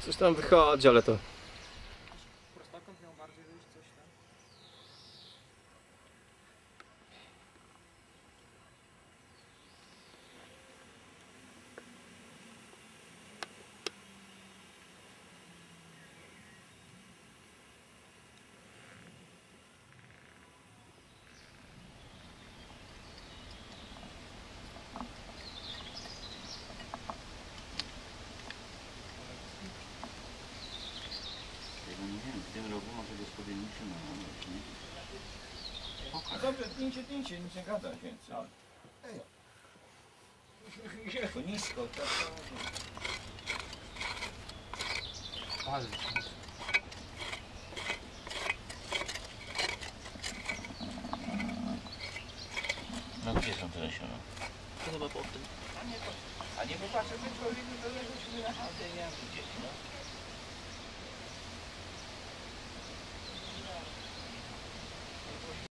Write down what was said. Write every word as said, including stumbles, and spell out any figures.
Coś tam wychodzi, ale to... Prostokąt miał bardziej wyjść, coś tam. Nie wiem, w tym roku może gospodyni trzymają, nie? Pokaż. Dobrze, tnijcie, tnijcie, nic nie gada więcej. To nisko, tak Ale. No gdzie są te lesiona? To chyba po tym. A nie popatrzę, że człowiek to leży na chacie, nie wiem gdzieś, no.